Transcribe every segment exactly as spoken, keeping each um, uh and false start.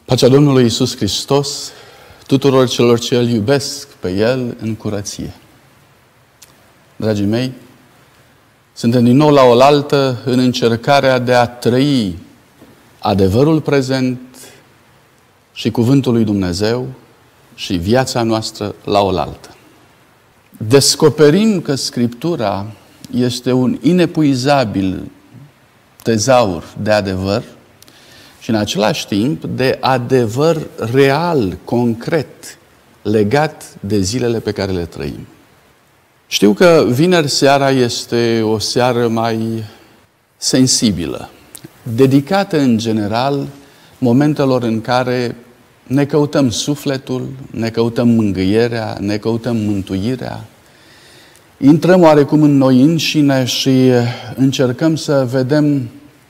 Pacea Domnului Iisus Hristos tuturor celor ce Îl iubesc pe El în curăție. Dragii mei, suntem din nou la oaltă în încercarea de a trăi adevărul prezent și Cuvântul lui Dumnezeu și viața noastră la oaltă. Descoperim că Scriptura este un inepuizabil tezaur de adevăr și în același timp de adevăr real, concret, legat de zilele pe care le trăim. Știu că vineri seara este o seară mai sensibilă, dedicată în general momentelor în care ne căutăm sufletul, ne căutăm mângâierea, ne căutăm mântuirea. Intrăm oarecum în noi înșine și încercăm să vedem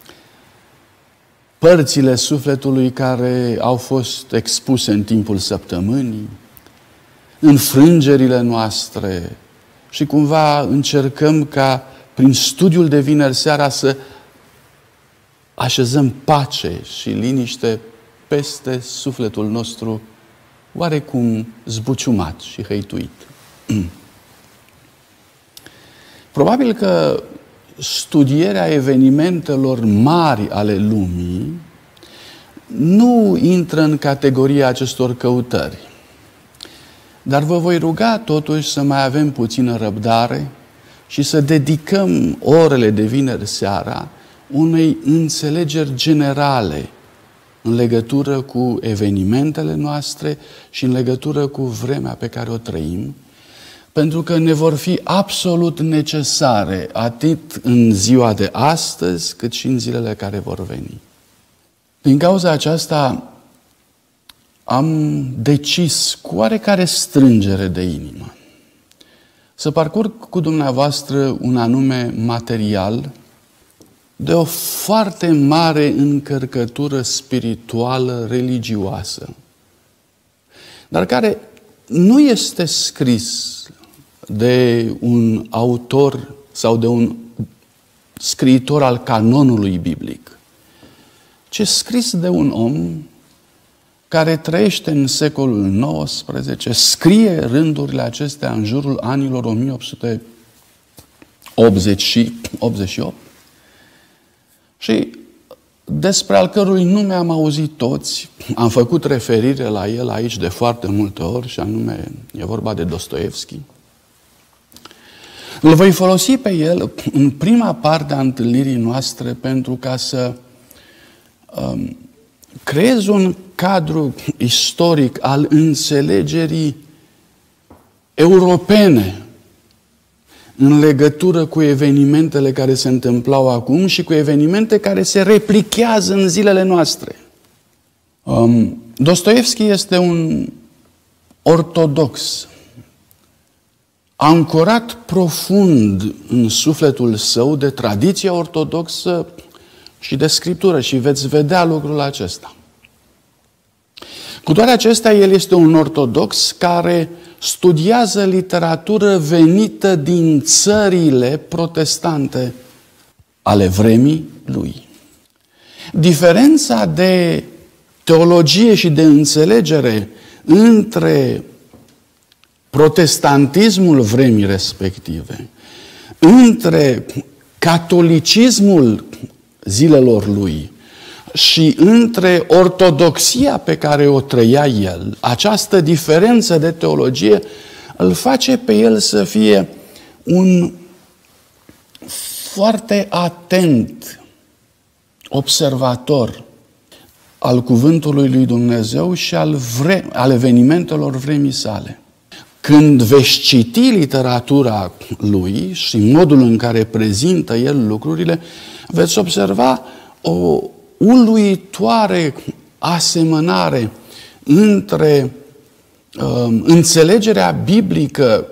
părțile sufletului care au fost expuse în timpul săptămânii, înfrângerile noastre și cumva încercăm ca prin studiul de vineri seara să așezăm pace și liniște peste sufletul nostru oarecum zbuciumat și hăituit. Probabil că studierea evenimentelor mari ale lumii nu intră în categoria acestor căutări. Dar vă voi ruga totuși să mai avem puțină răbdare și să dedicăm orele de vineri seara unei înțelegeri generale în legătură cu evenimentele noastre și în legătură cu vremea pe care o trăim, pentru că ne vor fi absolut necesare atât în ziua de astăzi, cât și în zilele care vor veni. Din cauza aceasta am decis cu oarecare strângere de inimă să parcurg cu dumneavoastră un anume material de o foarte mare încărcătură spirituală, religioasă, dar care nu este scris de un autor sau de un scriitor al canonului biblic, ci scris de un om care trăiește în secolul nouăsprezece, scrie rândurile acestea în jurul anilor o mie opt sute optzeci și opt și despre al cărui nume am auzit toți, am făcut referire la el aici de foarte multe ori, și anume e vorba de Dostoevski. Îl voi folosi pe el în prima parte a întâlnirii noastre pentru ca să um, creez un cadru istoric al înțelegerii europene în legătură cu evenimentele care se întâmplau acum și cu evenimente care se replichează în zilele noastre. Um, Dostoevski este un ortodox, ancorat profund în sufletul său de tradiția ortodoxă și de Scriptură, și veți vedea lucrul acesta. Cu toate acestea, el este un ortodox care studiază literatură venită din țările protestante ale vremii lui. Diferența de teologie și de înțelegere între protestantismul vremii respective, între catolicismul zilelor lui și între ortodoxia pe care o trăia el, această diferență de teologie îl face pe el să fie un foarte atent observator al cuvântului lui Dumnezeu și al, vre- al evenimentelor vremii sale. Când veți citi literatura lui și modul în care prezintă el lucrurile, veți observa o uluitoare asemănare între uh, înțelegerea biblică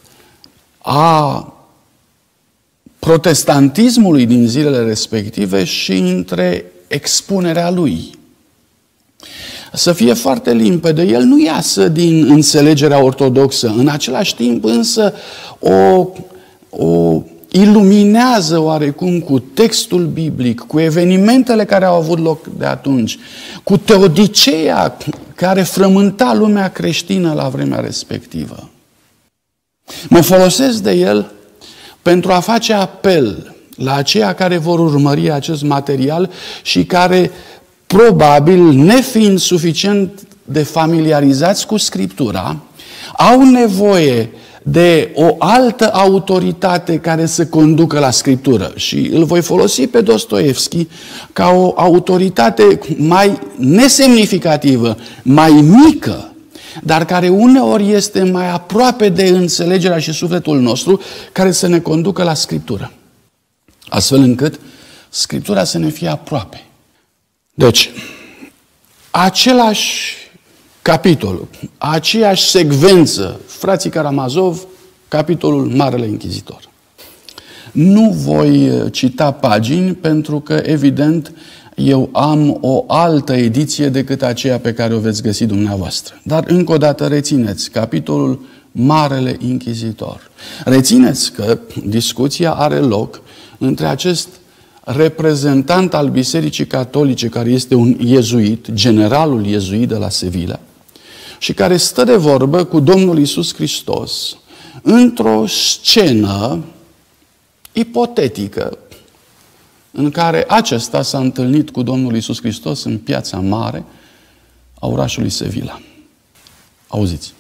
a protestantismului din zilele respective și între expunerea lui. Să fie foarte limpede, el nu iasă din înțelegerea ortodoxă, în același timp însă o, o iluminează oarecum cu textul biblic, cu evenimentele care au avut loc de atunci, cu teodiceea care frământa lumea creștină la vremea respectivă. Mă folosesc de el pentru a face apel la aceia care vor urmări acest material și care, probabil, nefiind suficient de familiarizați cu Scriptura, au nevoie de o altă autoritate care să conducă la Scriptură. Și îl voi folosi pe Dostoevski ca o autoritate mai nesemnificativă, mai mică, dar care uneori este mai aproape de înțelegerea și sufletul nostru, care să ne conducă la Scriptură. Astfel încât Scriptura să ne fie aproape. Deci, același capitol, aceeași secvență, frații Karamazov, capitolul Marele Inchizitor. Nu voi cita pagini pentru că, evident, eu am o altă ediție decât aceea pe care o veți găsi dumneavoastră. Dar, încă o dată, rețineți capitolul Marele Inchizitor. Rețineți că discuția are loc între acest reprezentant al Bisericii Catolice, care este un iezuit, generalul iezuit de la Sevilla, și care stă de vorbă cu Domnul Iisus Hristos într-o scenă ipotetică în care acesta s-a întâlnit cu Domnul Iisus Hristos în piața mare a orașului Sevilla. Auziți.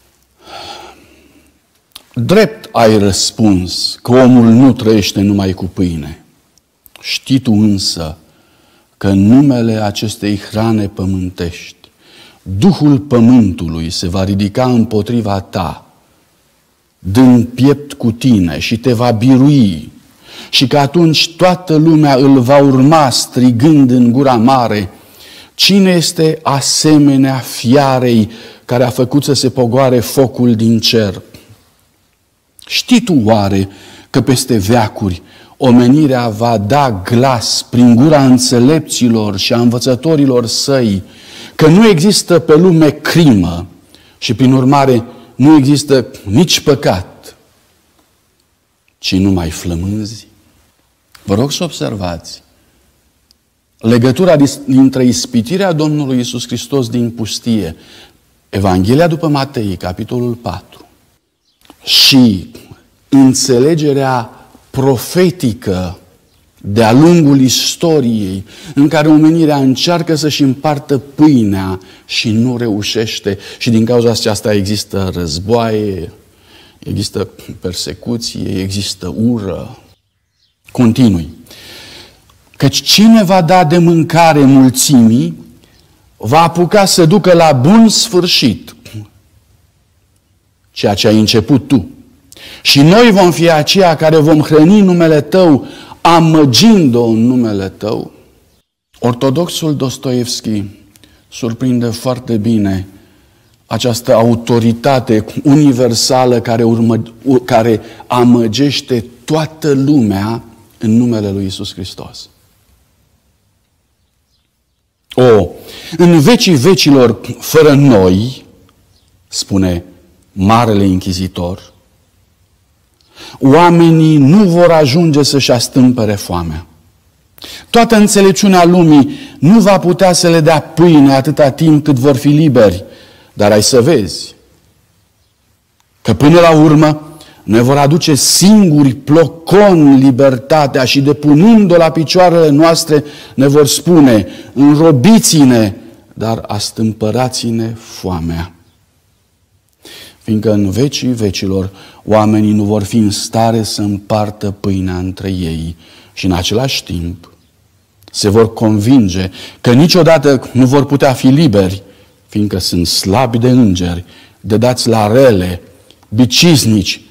Drept ai răspuns că omul nu trăiește numai cu pâine. Știi tu însă că în numele acestei hrane pământești, Duhul pământului se va ridica împotriva ta, dând piept cu tine și te va birui, și că atunci toată lumea îl va urma strigând în gura mare: cine este asemenea fiarei care a făcut să se pogoare focul din cer? Știi tu oare că peste veacuri omenirea va da glas prin gura înțelepților și a învățătorilor săi că nu există pe lume crimă și prin urmare nu există nici păcat, ci numai flămânzi? Vă rog să observați legătura dintre ispitirea Domnului Iisus Hristos din pustie, Evanghelia după Matei, capitolul patru, și înțelegerea profetică de-a lungul istoriei, în care omenirea încearcă să-și împartă pâinea și nu reușește, și din cauza aceasta există războaie, există persecuție, există ură. Continui. Căci cine va da de mâncare mulțimii, va apuca să ducă la bun sfârșit ceea ce ai început tu. Și noi vom fi aceia care vom hrăni numele tău, amăgind-o în numele tău. Ortodoxul Dostoevski surprinde foarte bine această autoritate universală care, urmă, care amăgește toată lumea în numele lui Iisus Hristos. O, în vecii vecilor, fără noi, spune Marele Inchizitor, oamenii nu vor ajunge să-și astâmpere foamea. Toată înțelepciunea lumii nu va putea să le dea pâine atâta timp cât vor fi liberi, dar ai să vezi că până la urmă ne vor aduce singuri plocon libertatea și depunând-o la picioarele noastre ne vor spune: înrobiți-ne, dar astâmpărați-ne foamea. Fiindcă în vecii vecilor oamenii nu vor fi în stare să împartă pâinea între ei și în același timp se vor convinge că niciodată nu vor putea fi liberi, fiindcă sunt slabi de îngeri, dedați la rele, biciznici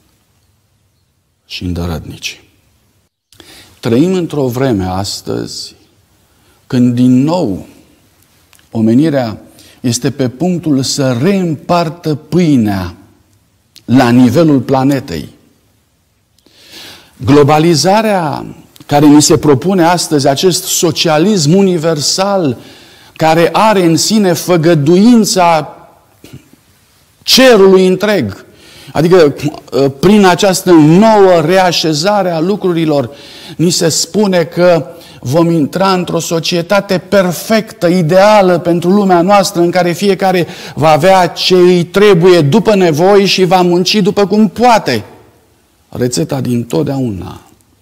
și îndărătnici. Trăim într-o vreme astăzi când din nou omenirea este pe punctul să reîmpartă pâinea la nivelul planetei. Globalizarea care ni se propune astăzi, acest socialism universal care are în sine făgăduința cerului întreg, Adică prin această nouă reașezare a lucrurilor ni se spune că vom intra într-o societate perfectă, ideală pentru lumea noastră, în care fiecare va avea ce îi trebuie după nevoi și va munci după cum poate. Rețeta din totdeauna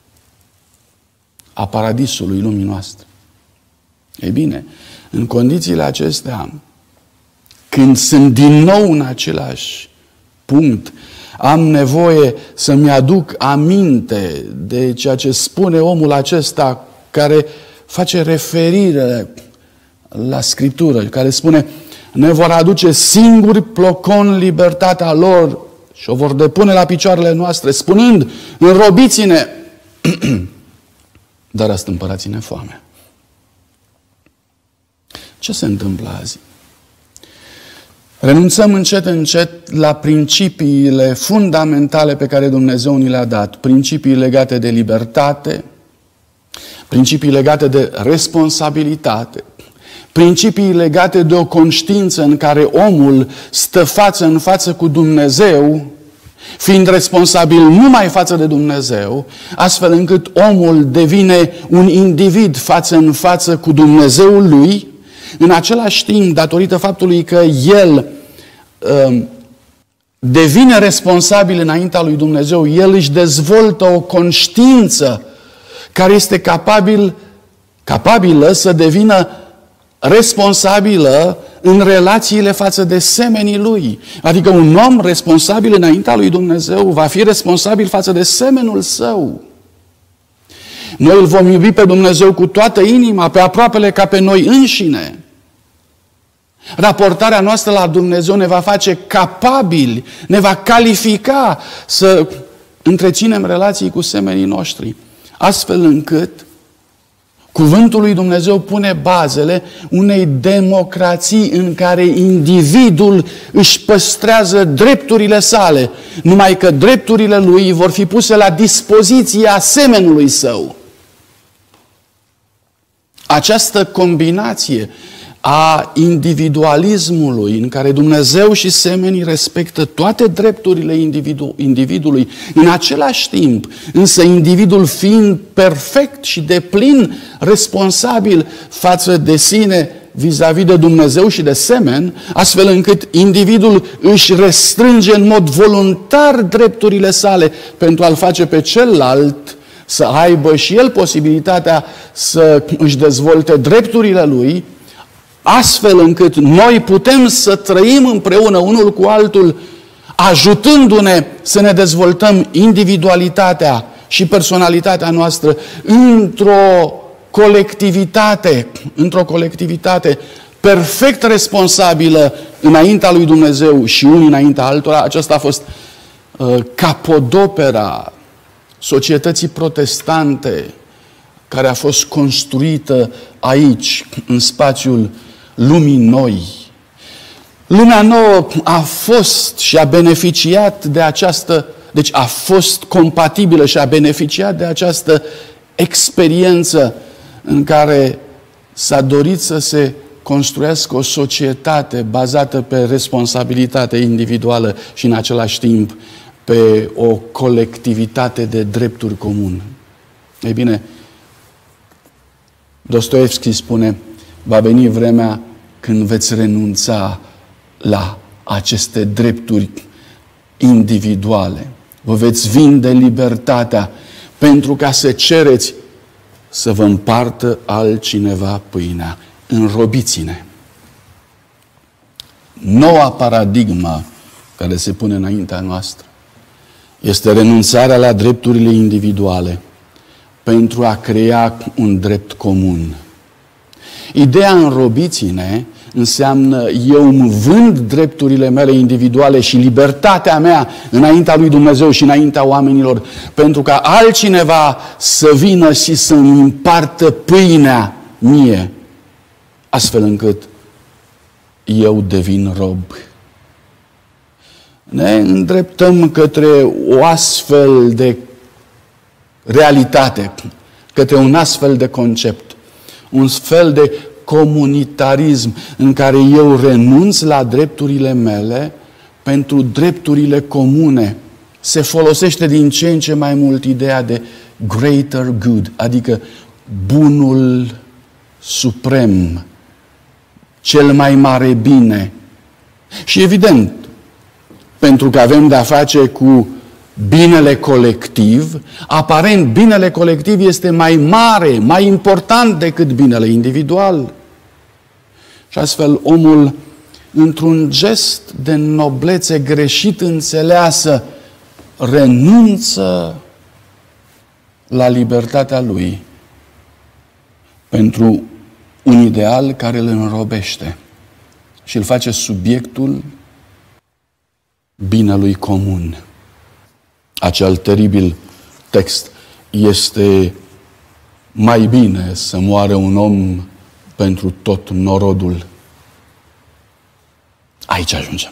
a paradisului lumii noastre. Ei bine, în condițiile acestea, când sunt din nou în același punct, am nevoie să-mi aduc aminte de ceea ce spune omul acesta care face referire la Scriptură, care spune: ne vor aduce singuri plocon libertatea lor și o vor depune la picioarele noastre, spunând: înrobiți-ne, dar răstâmpărați-ne foamea. Ce se întâmplă azi? Renunțăm încet, încet la principiile fundamentale pe care Dumnezeu ni le-a dat. Principii legate de libertate, principii legate de responsabilitate, principii legate de o conștiință în care omul stă față în față cu Dumnezeu, fiind responsabil numai față de Dumnezeu, astfel încât omul devine un individ față în față cu Dumnezeul lui. În același timp, datorită faptului că el uh, devine responsabil înaintea lui Dumnezeu, el își dezvoltă o conștiință care este capabil, capabilă să devină responsabilă în relațiile față de semenii lui. Adică un om responsabil înaintea lui Dumnezeu va fi responsabil față de semenul său. Noi îl vom iubi pe Dumnezeu cu toată inima, pe aproapele ca pe noi înșine. Raportarea noastră la Dumnezeu ne va face capabili, ne va califica să întreținem relații cu semenii noștri, astfel încât cuvântul lui Dumnezeu pune bazele unei democrații în care individul își păstrează drepturile sale, numai că drepturile lui vor fi puse la dispoziția semenului său. Această combinație a individualismului, în care Dumnezeu și semenii respectă toate drepturile individu- individului, în același timp, însă individul fiind perfect și deplin responsabil față de sine vis-a-vis de Dumnezeu și de semen, astfel încât individul își restrânge în mod voluntar drepturile sale pentru a-l face pe celălalt să aibă și el posibilitatea să își dezvolte drepturile lui, astfel încât noi putem să trăim împreună unul cu altul, ajutându-ne să ne dezvoltăm individualitatea și personalitatea noastră într-o colectivitate, într-o colectivitate perfect responsabilă înaintea lui Dumnezeu și unii înaintea altora. Aceasta a fost uh, capodopera societății protestante care a fost construită aici, în spațiul lumii noi. Lumea nouă a fost și a beneficiat de această, deci a fost compatibilă și a beneficiat de această experiență în care s-a dorit să se construiască o societate bazată pe responsabilitate individuală și în același timp pe o colectivitate de drepturi comune. Ei bine, Dostoevski spune: va veni vremea când veți renunța la aceste drepturi individuale. Vă veți vinde libertatea pentru ca să cereți să vă împartă altcineva pâinea. Înrobiți-ne. Noua paradigmă care se pune înaintea noastră este renunțarea la drepturile individuale pentru a crea un drept comun. Ideea înrobiți-ne înseamnă eu îmi vând drepturile mele individuale și libertatea mea înaintea lui Dumnezeu și înaintea oamenilor pentru ca altcineva să vină și să-mi împartă pâinea mie, astfel încât eu devin rob. Ne îndreptăm către o astfel de realitate, către un astfel de concept, un fel de comunitarism în care eu renunț la drepturile mele pentru drepturile comune. Se folosește din ce în ce mai mult ideea de greater good, adică bunul suprem, cel mai mare bine. Și evident, pentru că avem de-a face cu binele colectiv, aparent binele colectiv este mai mare, mai important decât binele individual. Și astfel omul, într-un gest de noblețe greșit înțeleasă, renunță la libertatea lui pentru un ideal care îl înrobește și îl face subiectul binelui comun. Acel teribil text: este mai bine să moară un om pentru tot norodul. Aici ajungem.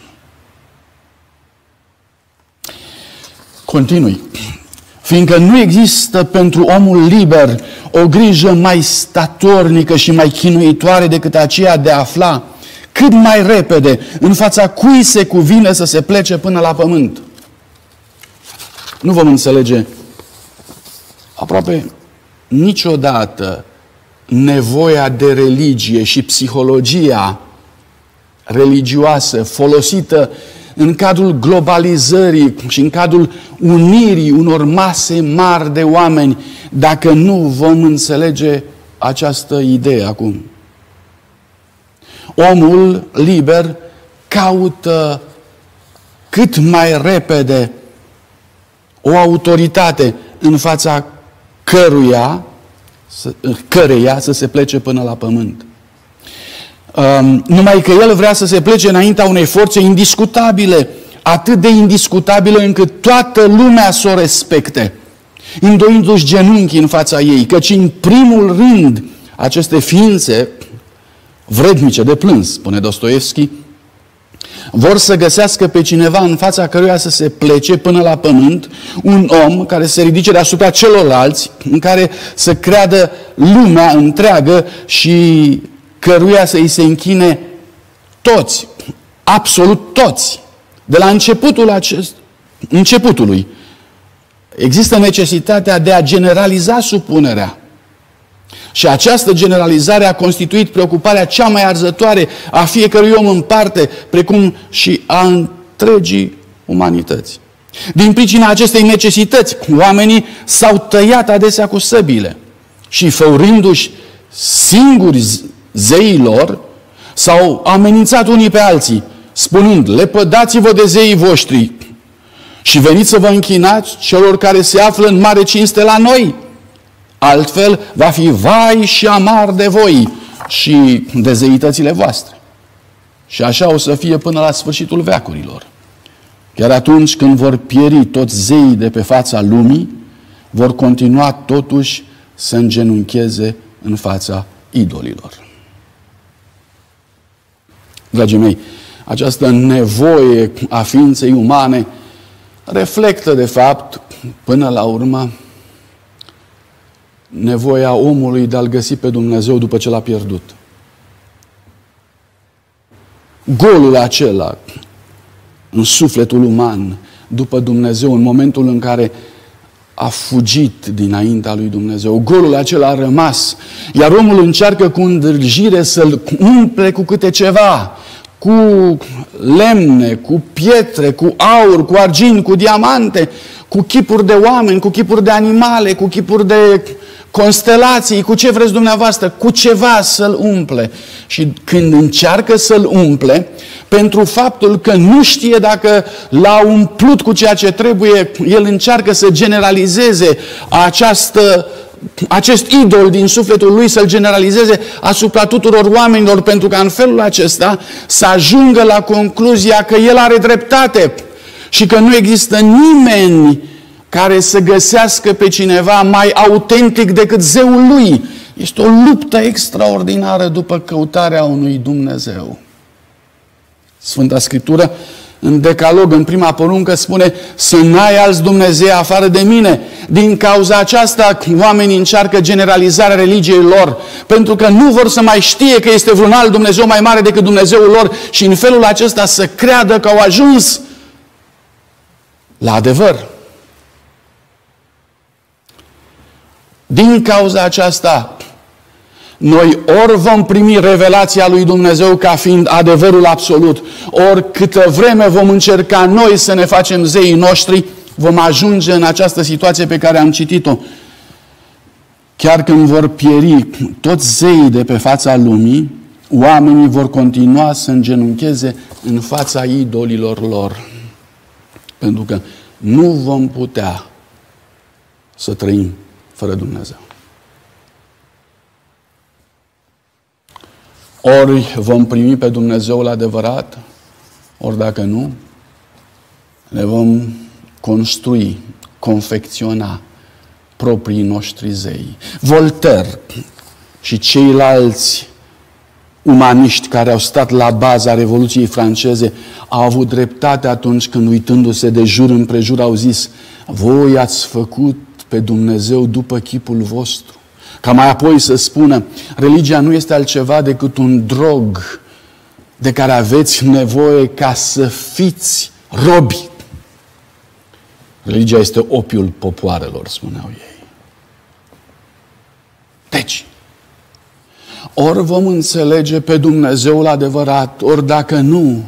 Continui. Fiindcă nu există pentru omul liber o grijă mai statornică și mai chinuitoare decât aceea de a afla cât mai repede în fața cui se cuvine să se plece până la pământ. Nu vom înțelege aproape niciodată nevoia de religie și psihologia religioasă folosită în cadrul globalizării și în cadrul unirii unor mase mari de oameni, dacă nu vom înțelege această idee acum. Omul liber caută cât mai repede o autoritate în fața căruia, căreia să se plece până la pământ. Um, numai că el vrea să se plece înaintea unei forțe indiscutabile, atât de indiscutabile încât toată lumea să o respecte, îndoindu-și genunchii în fața ei, căci în primul rând aceste ființe vrednice de plâns, spune Dostoevski, vor să găsească pe cineva în fața căruia să se plece până la pământ, un om care se ridice deasupra celorlalți, în care să creadă lumea întreagă și căruia să îi se închine toți, absolut toți. De la începutul acest, începutului există necesitatea de a generaliza supunerea. Și această generalizare a constituit preocuparea cea mai arzătoare a fiecărui om în parte, precum și a întregii umanități. Din pricina acestei necesități, oamenii s-au tăiat adesea cu săbile și, făurindu-și singuri zeii lor, s-au amenințat unii pe alții, spunând: lepădați-vă de zeii voștri și veniți să vă închinați celor care se află în mare cinste la noi. Altfel va fi vai și amar de voi și de zeitățile voastre. Și așa o să fie până la sfârșitul veacurilor. Chiar atunci când vor pieri toți zeii de pe fața lumii, vor continua totuși să îngenuncheze în fața idolilor. Dragii mei, această nevoie a ființei umane reflectă, de fapt, până la urmă, nevoia omului de a-L găsi pe Dumnezeu după ce L-a pierdut. Golul acela în sufletul uman după Dumnezeu, în momentul în care a fugit dinaintea lui Dumnezeu. Golul acela a rămas, iar omul încearcă cu îndârjire să-l umple cu câte ceva, cu lemne, cu pietre, cu aur, cu argint, cu diamante, cu chipuri de oameni, cu chipuri de animale, cu chipuri de constelații, cu ce vreți dumneavoastră, cu ceva să-l umple. Și când încearcă să-l umple, pentru faptul că nu știe dacă l-a umplut cu ceea ce trebuie, el încearcă să generalizeze această, acest idol din sufletul lui, să-l generalizeze asupra tuturor oamenilor, pentru că în felul acesta să ajungă la concluzia că el are dreptate și că nu există nimeni care să găsească pe cineva mai autentic decât zeul lui. Este o luptă extraordinară după căutarea unui Dumnezeu. Sfânta Scriptură În Decalog, în prima poruncă, spune să n-ai alți Dumnezei afară de mine. Din cauza aceasta, oamenii încearcă generalizarea religiei lor, pentru că nu vor să mai știe că este vreun alt Dumnezeu mai mare decât Dumnezeul lor și în felul acesta să creadă că au ajuns la adevăr. Din cauza aceasta, noi ori vom primi revelația lui Dumnezeu ca fiind adevărul absolut, ori câtă vreme vom încerca noi să ne facem zeii noștri, vom ajunge în această situație pe care am citit-o. Chiar când vor pieri toți zeii de pe fața lumii, oamenii vor continua să îngenuncheze în fața idolilor lor. Pentru că nu vom putea să trăim fără Dumnezeu. Ori vom primi pe Dumnezeul adevărat, ori dacă nu, ne vom construi, confecționa proprii noștri zei. Voltaire și ceilalți umaniști care au stat la baza Revoluției franceze au avut dreptate atunci când, uitându-se de jur împrejur, au zis: voi ați făcut pe Dumnezeu după chipul vostru. Ca mai apoi să spună: religia nu este altceva decât un drog de care aveți nevoie ca să fiți robi. Religia este opiul popoarelor, spuneau ei. Deci, ori vom înțelege pe Dumnezeul adevărat, ori dacă nu,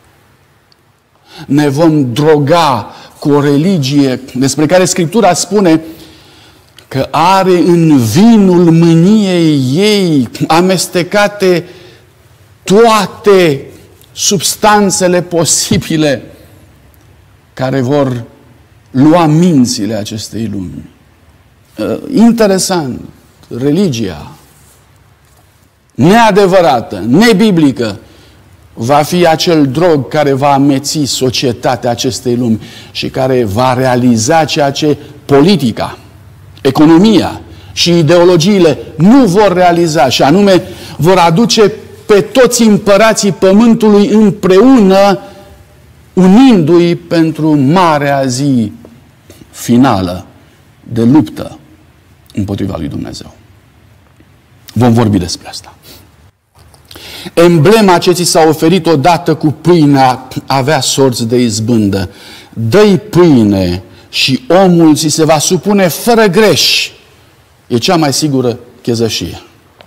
ne vom droga cu o religie despre care Scriptura spune că are în vinul mâniei ei amestecate toate substanțele posibile care vor lua mințile acestei lumi. Interesant, religia neadevărată, nebiblică, va fi acel drog care va ameți societatea acestei lumi și care va realiza ceea ce politica, economia și ideologiile nu vor realiza, și anume vor aduce pe toți împărații pământului împreună, unindu-i pentru marea zi finală de luptă împotriva lui Dumnezeu. Vom vorbi despre asta. Emblema ce ți s-a oferit odată cu pâinea avea sorți de izbândă. Dă-i pâine și omul ți se va supune fără greș. E cea mai sigură chezășie.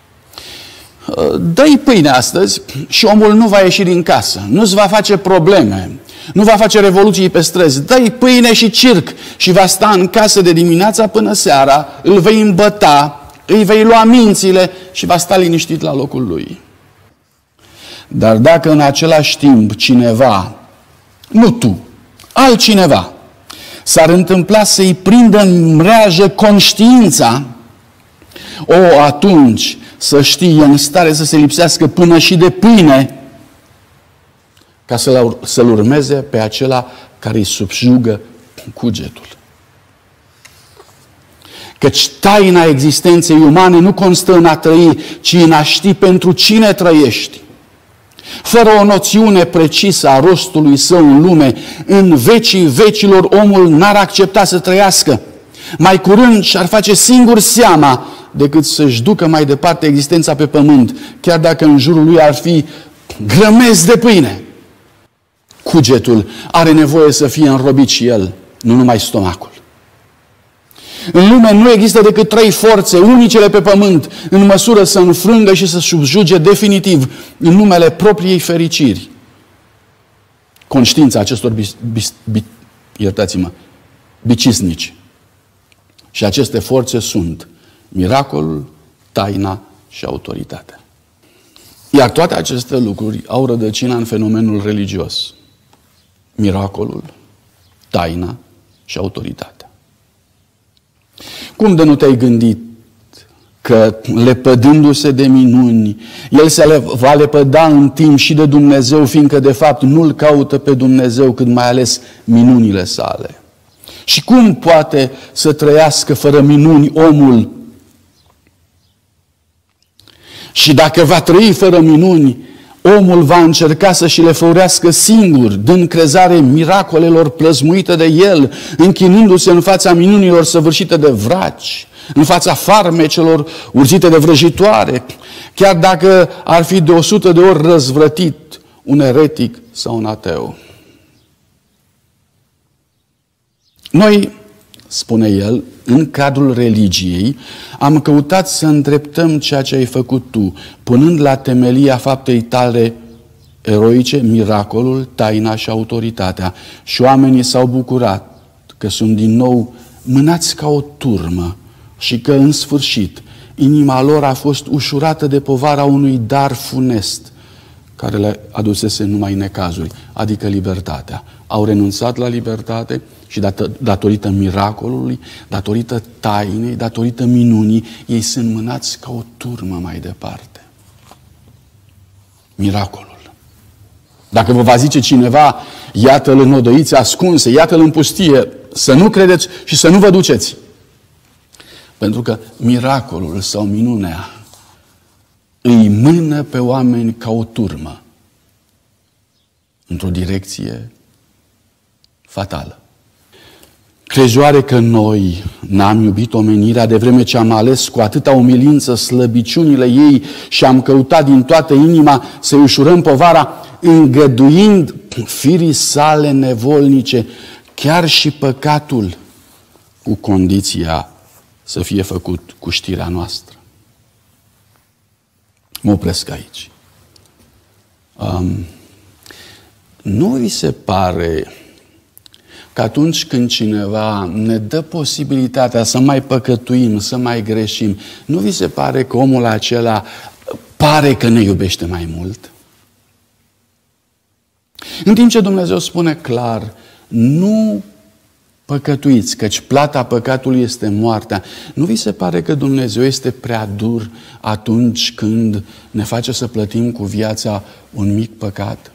Dă-i pâine astăzi și omul nu va ieși din casă, nu-ți va face probleme, nu va face revoluții pe străzi. Dă-i pâine și circ și va sta în casă de dimineața până seara, îl vei îmbăta, îi vei lua mințile și va sta liniștit la locul lui. Dar dacă în același timp cineva, nu tu, altcineva, s-ar întâmpla să-i prindă în mreajă conștiința, o, atunci să știi, e în stare să se lipsească până și de pâine ca să-l, să-l urmeze pe acela care îi subjugă cugetul. Căci taina existenței umane nu constă în a trăi, ci în a ști pentru cine trăiești. Fără o noțiune precisă a rostului său în lume, în vecii vecilor omul n-ar accepta să trăiască. Mai curând și-ar face singur seama decât să-și ducă mai departe existența pe pământ, chiar dacă în jurul lui ar fi grămezi de pâine. Cugetul are nevoie să fie înrobit și el, nu numai stomacul. În lume nu există decât trei forțe unicele pe pământ, în măsură să înfrângă și să subjuge definitiv în numele propriei fericiri conștiința acestor bis, bis, bis, iertați-mă, bicisnici. Și aceste forțe sunt miracolul, taina și autoritatea. Iar toate aceste lucruri au rădăcina în fenomenul religios. Miracolul, taina și autoritatea. Cum de nu te-ai gândit că, lepădându-se de minuni, el se le va lepăda în timp și de Dumnezeu, fiindcă de fapt nu-L caută pe Dumnezeu, cât mai ales minunile sale? Și cum poate să trăiască fără minuni omul? Și dacă va trăi fără minuni, omul va încerca să și le făurească singur, dând crezare miracolelor plăzmuite de el, închinându-se în fața minunilor săvârșite de vraci, în fața farmecelor urzite de vrăjitoare, chiar dacă ar fi de o sută de ori răzvrătit un eretic sau un ateu. Noi, spune el, în cadrul religiei, am căutat să îndreptăm ceea ce ai făcut tu, punând la temelia faptei tale eroice miracolul, taina și autoritatea. Și oamenii s-au bucurat că sunt din nou mânați ca o turmă și că, în sfârșit, inima lor a fost ușurată de povara unui dar funest care le adusese numai necazuri, adică libertatea. Au renunțat la libertate și datorită miracolului, datorită tainei, datorită minunii, ei sunt mânați ca o turmă mai departe. Miracolul. Dacă vă va zice cineva, iată-l în odăițe ascunse, iată-l în pustie, să nu credeți și să nu vă duceți. Pentru că miracolul sau minunea îi mână pe oameni ca o turmă într-o direcție fatală. Crezi oare că noi n-am iubit omenirea de vreme ce am ales cu atâta umilință slăbiciunile ei și am căutat din toată inima să-i ușurăm povara, îngăduind firii sale nevolnice, chiar și păcatul, cu condiția să fie făcut cu știrea noastră? Mă opresc aici. Um, nu vi se pare că atunci când cineva ne dă posibilitatea să mai păcătuim, să mai greșim, nu vi se pare că omul acela pare că ne iubește mai mult? În timp ce Dumnezeu spune clar, nu păcătuiți, căci plata păcatului este moartea, nu vi se pare că Dumnezeu este prea dur atunci când ne face să plătim cu viața un mic păcat?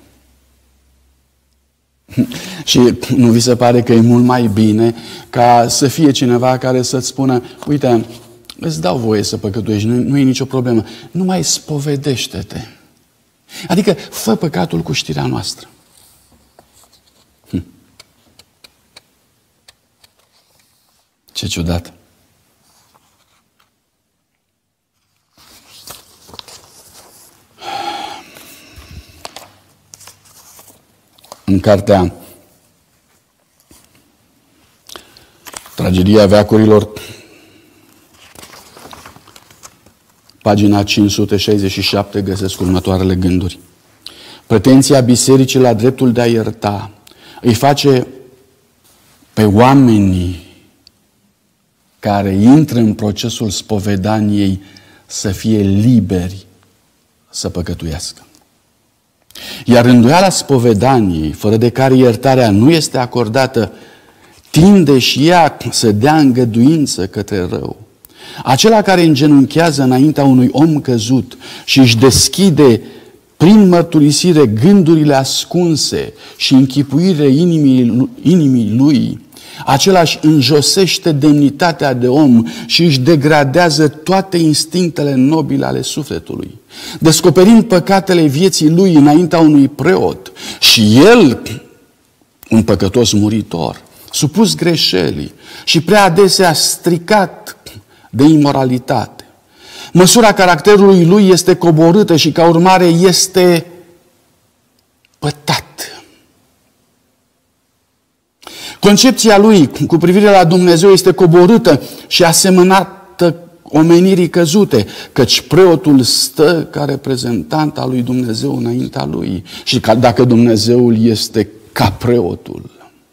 Și nu vi se pare că e mult mai bine ca să fie cineva care să-ți spună, uite, îți dau voie să păcătuiești, nu, nu e nicio problemă, numai spovedește-te. Adică fă păcatul cu știrea noastră. Hm. Ce ciudat. În cartea Tragedia veacurilor, pagina cinci sute șaizeci și șapte, găsesc următoarele gânduri. Pretenția bisericii la dreptul de a ierta îi face pe oamenii care intră în procesul spovedaniei să fie liberi să păcătuiască. Iar îndoiala spovedaniei, fără de care iertarea nu este acordată, tinde și ea să dea îngăduință către rău. Acela care îngenunchează înaintea unui om căzut și își deschide prin mărturisire gândurile ascunse și închipuirile inimii, inimii lui, acela își înjosește demnitatea de om și își degradează toate instinctele nobile ale sufletului, descoperind păcatele vieții lui înaintea unui preot. Și el, un păcătos muritor, supus greșelii și prea adesea stricat de imoralitate, măsura caracterului lui este coborâtă și ca urmare este pătat. Concepția lui cu privire la Dumnezeu este coborâtă și asemănată omenirii căzute, căci preotul stă ca reprezentant al lui Dumnezeu înaintea lui. Și că dacă Dumnezeul este ca preotul,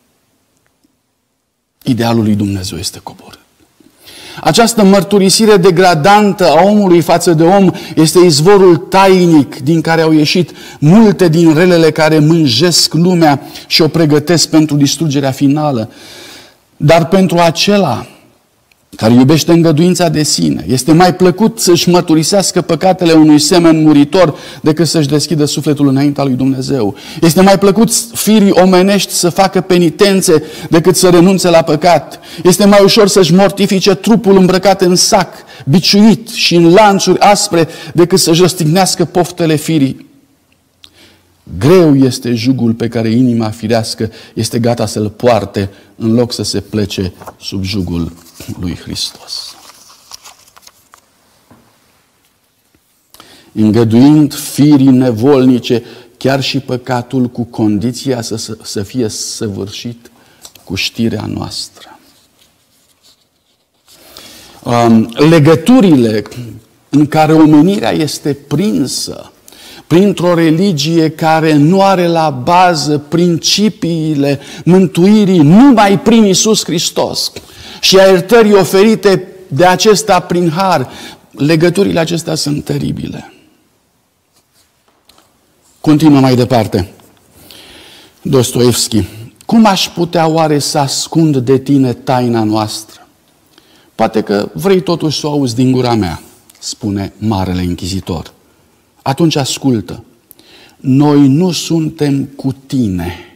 idealul lui Dumnezeu este coborât. Această mărturisire degradantă a omului față de om este izvorul tainic din care au ieșit multe din relele care mânjesc lumea și o pregătesc pentru distrugerea finală. Dar pentru acela care iubește îngăduința de sine, este mai plăcut să-și mărturisească păcatele unui semen muritor decât să-și deschidă sufletul înaintea lui Dumnezeu. Este mai plăcut firii omenești să facă penitențe decât să renunțe la păcat. Este mai ușor să-și mortifice trupul îmbrăcat în sac, biciuit și în lanțuri aspre, decât să-și răstignească poftele firii Greu este jugul pe care inima firească este gata să-l poarte în loc să se plece sub jugul lui Hristos. Îngăduind firii nevolnice, chiar și păcatul, cu condiția să, să, să fie săvârșit cu știrea noastră. Um, legăturile în care omenirea este prinsă printr-o religie care nu are la bază principiile mântuirii numai prin Iisus Hristos și a iertării oferite de acesta prin har, legăturile acestea sunt teribile. Continuă mai departe. Dostoevski. Cum aș putea oare să ascund de tine taina noastră? Poate că vrei totuși să o auzi din gura mea, spune Marele Inchizitor. Atunci ascultă. Noi nu suntem cu tine,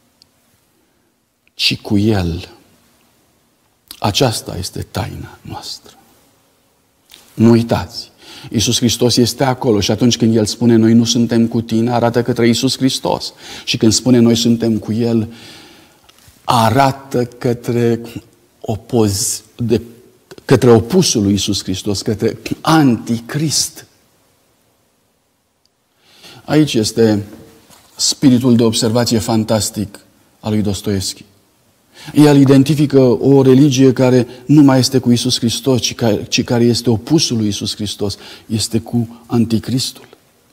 ci cu El. Aceasta este taina noastră. Nu uitați. Iisus Hristos este acolo și atunci când El spune noi nu suntem cu tine, arată către Iisus Hristos. Și când spune noi suntem cu El, arată către, opoz, de, către opusul lui Iisus Hristos, către Anticrist. Aici este spiritul de observație fantastic al lui Dostoevski. El identifică o religie care nu mai este cu Iisus Hristos, ci care, ci care este opusul lui Iisus Hristos. Este cu Anticristul.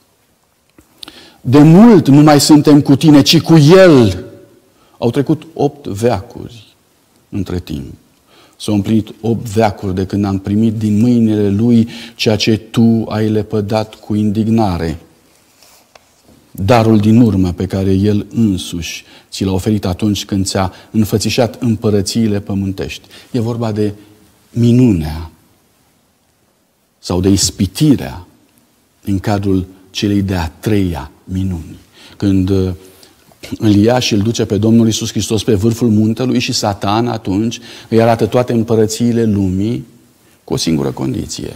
De mult nu mai suntem cu tine, ci cu El. Au trecut opt veacuri între timp. S-au împlinit opt veacuri de când am primit din mâinile Lui ceea ce Tu ai lepădat cu indignare. Darul din urmă pe care El însuși ți l-a oferit atunci când ți-a înfățișat împărățiile pământești. E vorba de minunea sau de ispitirea în cadrul celei de-a treia minuni. Când îl ia și îl duce pe Domnul Iisus Hristos pe vârful muntelui și Satan atunci îi arată toate împărățiile lumii cu o singură condiție.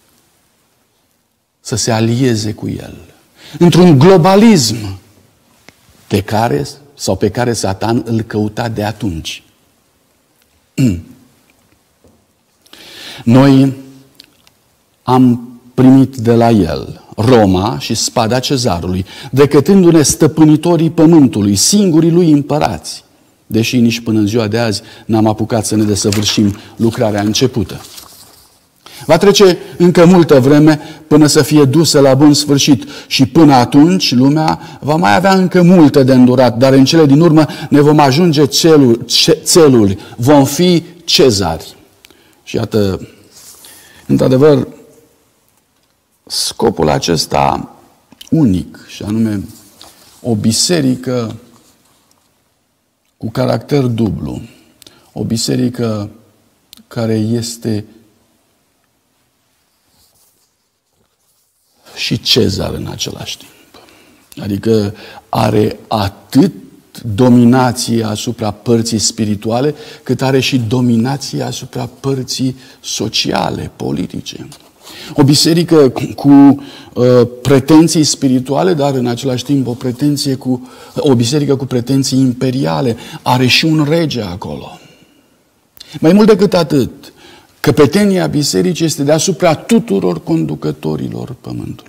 Să se alieze cu El. Într-un globalism pe care, sau pe care Satan îl căuta de atunci. Noi am primit de la El Roma și spada cezarului, decătându-ne stăpânitorii pământului, singurii Lui împărați, deși nici până în ziua de azi n-am apucat să ne desăvârșim lucrarea începută. Va trece încă multă vreme până să fie dusă la bun sfârșit și până atunci lumea va mai avea încă multă de îndurat, dar în cele din urmă ne vom ajunge țelul, țelul, vom fi cezari. Și iată, într-adevăr, scopul acesta unic, și anume o biserică cu caracter dublu, o biserică care este și cezar în același timp. Adică are atât dominație asupra părții spirituale, cât are și dominație asupra părții sociale, politice. O biserică cu uh, pretenții spirituale, dar în același timp o pretenție cu o biserică cu pretenții imperiale, are și un rege acolo. Mai mult decât atât, căpetenia bisericii este deasupra tuturor conducătorilor pământului.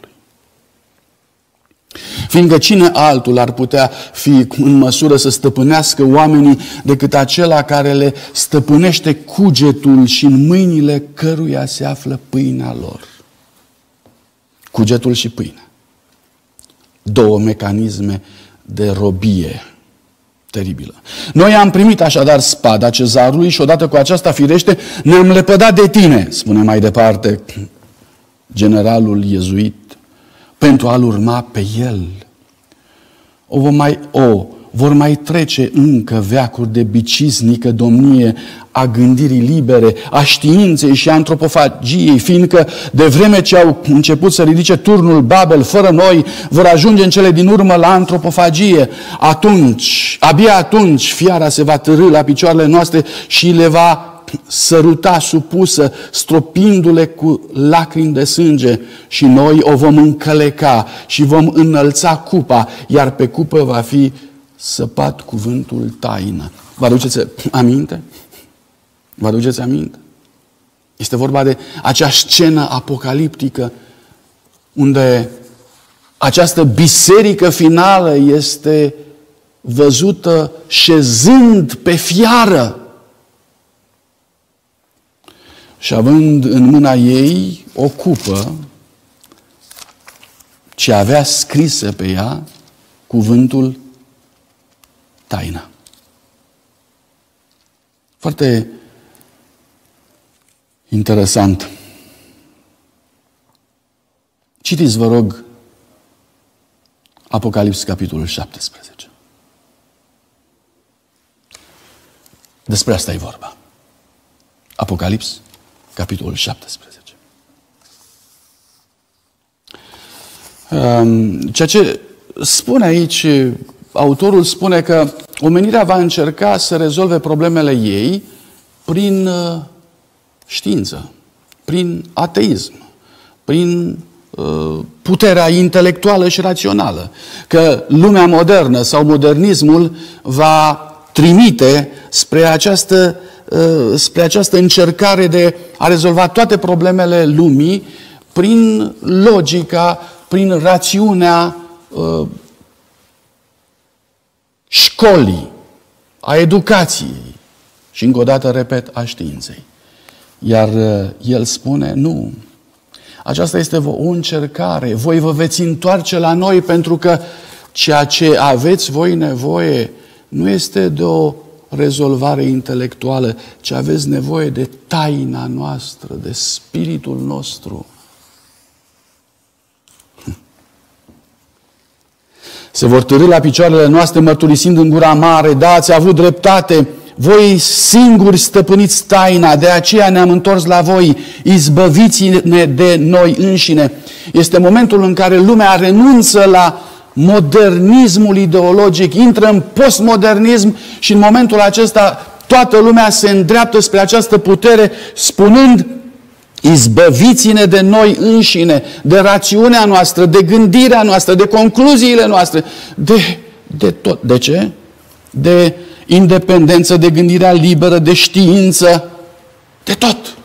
Fiindcă cine altul ar putea fi în măsură să stăpânească oamenii decât acela care le stăpânește cugetul și în mâinile căruia se află pâinea lor. Cugetul și pâinea. Două mecanisme de robie teribilă. Noi am primit așadar spada cezarului și odată cu aceasta, firește, ne-am lepădat de tine, spune mai departe generalul iezuit, pentru a-L urma pe El. O, vom mai, o vor mai trece încă veacuri de biciznică domnie a gândirii libere, a științei și a antropofagiei, fiindcă de vreme ce au început să ridice turnul Babel fără noi, vor ajunge în cele din urmă la antropofagie. Atunci, abia atunci, fiara se va târî la picioarele noastre și le va săruta supusă, stropindu-le cu lacrimi de sânge, și noi o vom încăleca și vom înălța cupa, iar pe cupă va fi săpat cuvântul taină. Vă aduceți aminte? Vă aduceți aminte? Este vorba de acea scenă apocaliptică unde această biserică finală este văzută șezând pe fiară și având în mâna ei o cupă ce avea scrisă pe ea cuvântul taină. Foarte interesant. Citiți, vă rog, Apocalips, capitolul șaptesprezece. Despre asta e vorba. Apocalips, capitolul șaptesprezece. Ceea ce spune aici, autorul spune că omenirea va încerca să rezolve problemele ei prin știință, prin ateism, prin puterea intelectuală și rațională. Că lumea modernă sau modernismul va trimite spre această, spre această încercare de a rezolva toate problemele lumii prin logica, prin rațiunea școlii, a educației și, încă o dată, repet, a științei. Iar el spune, nu, aceasta este o încercare, voi vă veți întoarce la noi pentru că ceea ce aveți voi nevoie nu este de o rezolvare intelectuală, ci aveți nevoie de taina noastră, de spiritul nostru. Se vor târî la picioarele noastre mărturisind în gura mare, da, ați avut dreptate, voi singuri stăpâniți taina, de aceea ne-am întors la voi, izbăviți-ne de noi înșine. Este momentul în care lumea renunță la modernismul ideologic, intră în postmodernism și în momentul acesta toată lumea se îndreaptă spre această putere spunând: izbăviți-ne de noi înșine, de rațiunea noastră, de gândirea noastră, de concluziile noastre, de, de tot. De ce? De independență, de gândirea liberă, de știință, de tot.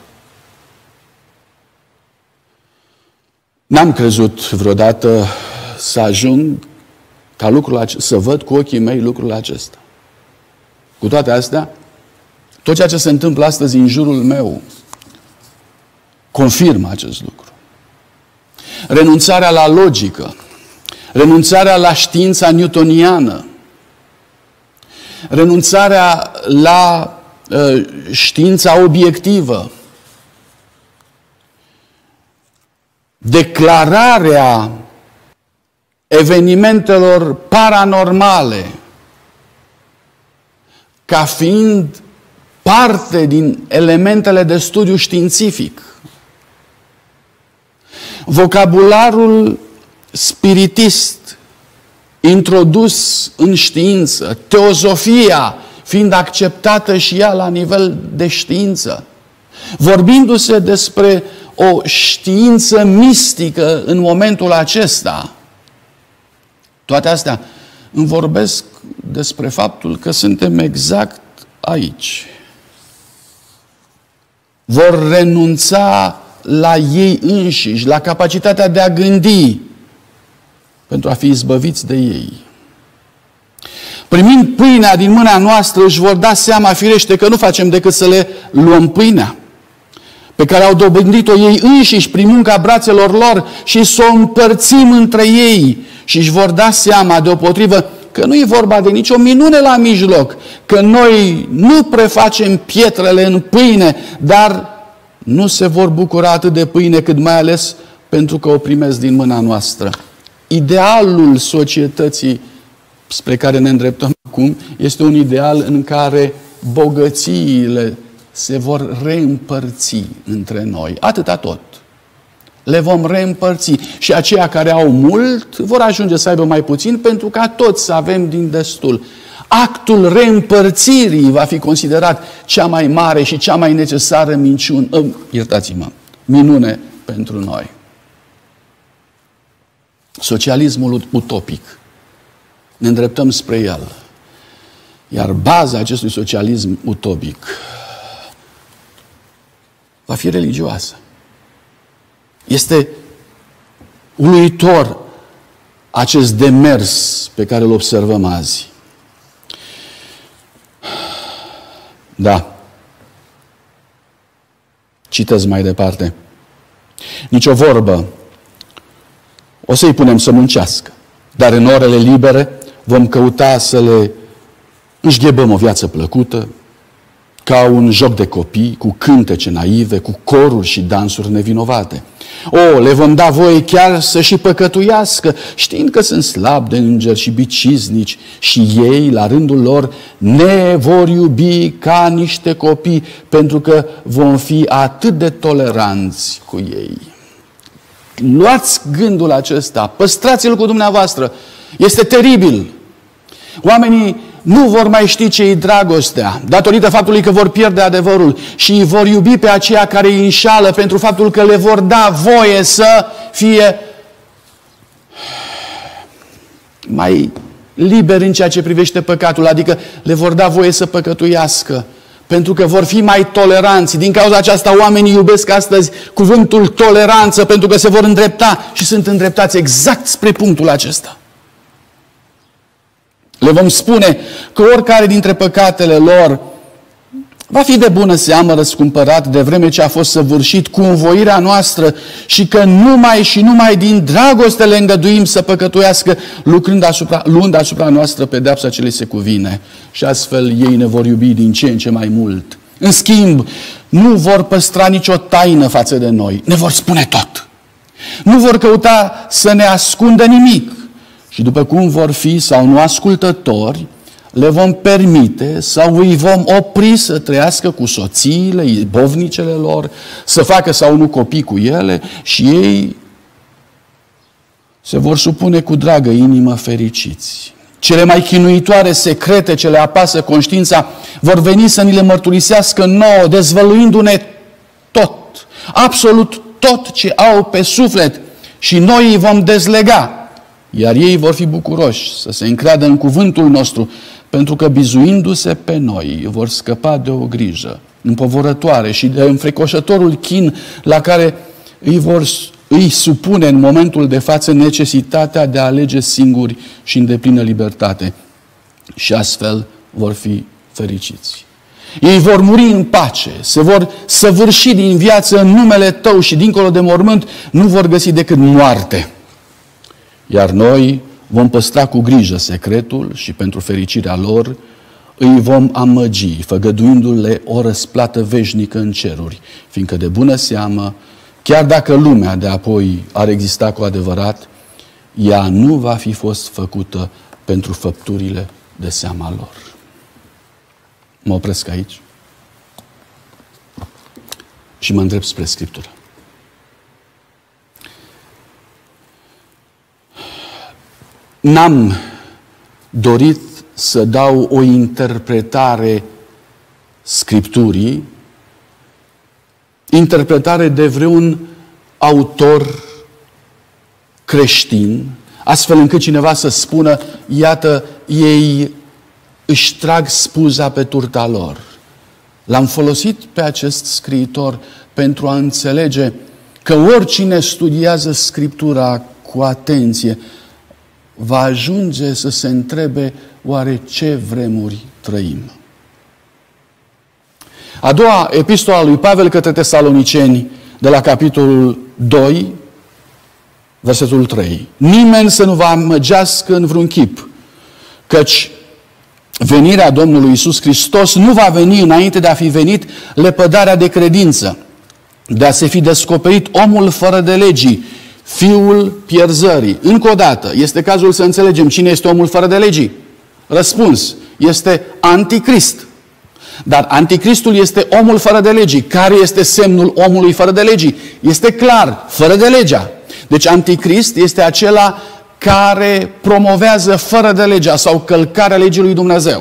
N-am crezut vreodată să ajung ca lucrul acesta, să văd cu ochii mei lucrul acesta. Cu toate astea, tot ceea ce se întâmplă astăzi în jurul meu confirmă acest lucru. Renunțarea la logică, renunțarea la știința newtoniană, renunțarea la uh, știința obiectivă, declararea evenimentelor paranormale ca fiind parte din elementele de studiu științific. Vocabularul spiritist introdus în știință, teozofia fiind acceptată și ea la nivel de știință, vorbindu-se despre o știință mistică în momentul acesta. Toate astea îmi vorbesc despre faptul că suntem exact aici. Vor renunța la ei înșiși, la capacitatea de a gândi, pentru a fi izbăviți de ei. Primind pâinea din mâna noastră, își vor da seama, firește, că nu facem decât să le luăm pâinea, pe care au dobândit-o ei înșiși prin munca brațelor lor, și să o împărțim între ei. Și își vor da seama, deopotrivă, că nu e vorba de nicio minune la mijloc, că noi nu prefacem pietrele în pâine, dar nu se vor bucura atât de pâine, cât mai ales pentru că o primesc din mâna noastră. Idealul societății spre care ne îndreptăm acum este un ideal în care bogățiile se vor reîmpărți între noi. Atâta tot. Le vom reîmpărți. Și aceia care au mult vor ajunge să aibă mai puțin, pentru ca toți să avem din destul. Actul reîmpărțirii va fi considerat cea mai mare și cea mai necesară minciună, iertați-mă, minune pentru noi. Socialismul utopic. Ne îndreptăm spre el. Iar baza acestui socialism utopic va fi religioasă. Este uluitor acest demers pe care îl observăm azi. Da. Citez mai departe. Nici o vorbă. O să-i punem să muncească. Dar în orele libere vom căuta să le înșghebăm o viață plăcută, ca un joc de copii, cu cântece naive, cu coruri și dansuri nevinovate. O, le vom da voie chiar să și păcătuiască, știind că sunt slabi de îngeri și biciznici și ei, la rândul lor, ne vor iubi ca niște copii, pentru că vom fi atât de toleranți cu ei. Luați gândul acesta, păstrați-l cu dumneavoastră. Este teribil. Oamenii nu vor mai ști ce-i dragostea, datorită faptului că vor pierde adevărul și îi vor iubi pe aceia care îi înșală pentru faptul că le vor da voie să fie mai liberi în ceea ce privește păcatul, adică le vor da voie să păcătuiască, pentru că vor fi mai toleranți. Din cauza aceasta oamenii iubesc astăzi cuvântul toleranță, pentru că se vor îndrepta și sunt îndreptați exact spre punctul acesta. Le vom spune că oricare dintre păcatele lor va fi de bună seamă răscumpărat de vreme ce a fost săvârșit cu învoirea noastră și că numai și numai din dragoste le îngăduim să păcătuiască, lucrând asupra, luând asupra noastră pedeapsa ce le se cuvine. Și astfel ei ne vor iubi din ce în ce mai mult. În schimb, nu vor păstra nicio taină față de noi. Ne vor spune tot. Nu vor căuta să ne ascundă nimic. Și după cum vor fi sau nu ascultători, le vom permite sau îi vom opri să trăiască cu soțiile, izbovnicele lor, să facă sau nu copii cu ele și ei se vor supune cu dragă inimă fericiți. Cele mai chinuitoare secrete ce le apasă conștiința vor veni să ni le mărturisească nouă, dezvăluindu-ne tot, absolut tot ce au pe suflet și noi îi vom dezlega. Iar ei vor fi bucuroși să se încreadă în cuvântul nostru, pentru că bizuindu-se pe noi vor scăpa de o grijă împovărătoare și de înfricoșătorul chin la care îi vor îi supune în momentul de față necesitatea de a alege singuri și în deplină libertate. Și astfel vor fi fericiți. Ei vor muri în pace, se vor săvârși din viață în numele Tău și dincolo de mormânt nu vor găsi decât moarte. Iar noi vom păstra cu grijă secretul și pentru fericirea lor îi vom amăgi, făgăduindu-le o răsplată veșnică în ceruri, fiindcă de bună seamă, chiar dacă lumea de apoi ar exista cu adevărat, ea nu va fi fost făcută pentru făpturile de seama lor. Mă opresc aici și mă îndrept spre Scriptură. N-am dorit să dau o interpretare Scripturii, interpretare de vreun autor creștin, astfel încât cineva să spună, iată, ei își trag spuza pe turta lor. L-am folosit pe acest scriitor pentru a înțelege că oricine studiază Scriptura cu atenție va ajunge să se întrebe oare ce vremuri trăim. A doua epistola lui Pavel către Tesaloniceni, de la capitolul doi, versetul trei. Nimeni să nu vă amăgească în vreun chip, căci venirea Domnului Iisus Hristos nu va veni înainte de a fi venit lepădarea de credință, de a se fi descoperit omul fără de legii, fiul pierzării. Încă o dată, este cazul să înțelegem cine este omul fără de legii. Răspuns, este Anticrist. Dar Anticristul este omul fără de legii. Care este semnul omului fără de legii? Este clar, fără de legea. Deci Anticrist este acela care promovează fără de legea sau călcarea legii lui Dumnezeu.